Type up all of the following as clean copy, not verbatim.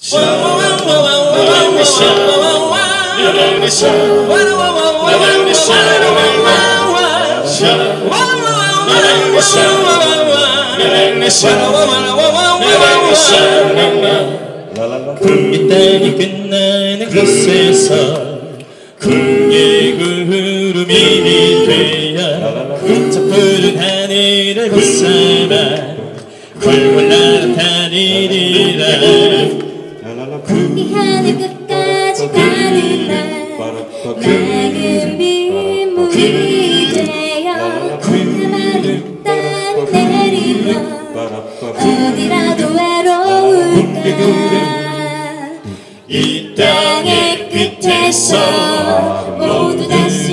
금빛달이 끝나는 곳에서 궁예구름이 되어 저 푸른 하늘을 벗어나 굴굴 날아다니리라. 이 하늘 끝까지 가는 날 맑은 빗물이 되어 가만히 땅 내리면 어디라도 외로울까. 이 땅의 끝에서 모두 다시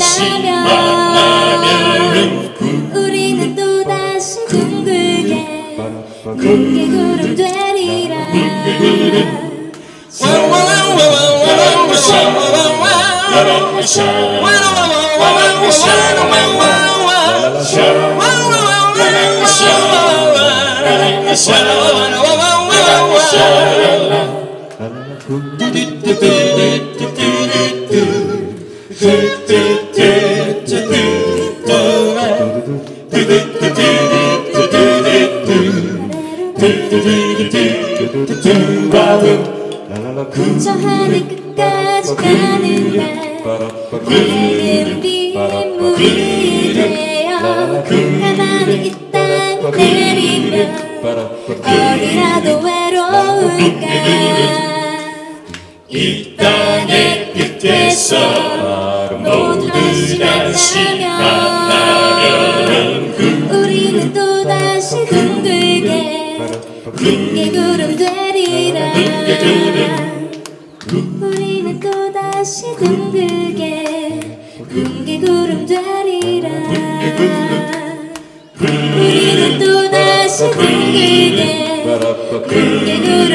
만나면 우리는 또다시 둥글게 구름 되리라. 저 하늘 끝까지 가는 날 맑은 빗물이 되어 가만히 이 땅 내리면 어디라도 외로울까. 이 땅의 끝에서 모두 다시 만나면 우리는 또다시 둥글게 구름 되리라. 우리는 또다시 둥글게 구름 되리라. 우리는 또다시 둥글게 구름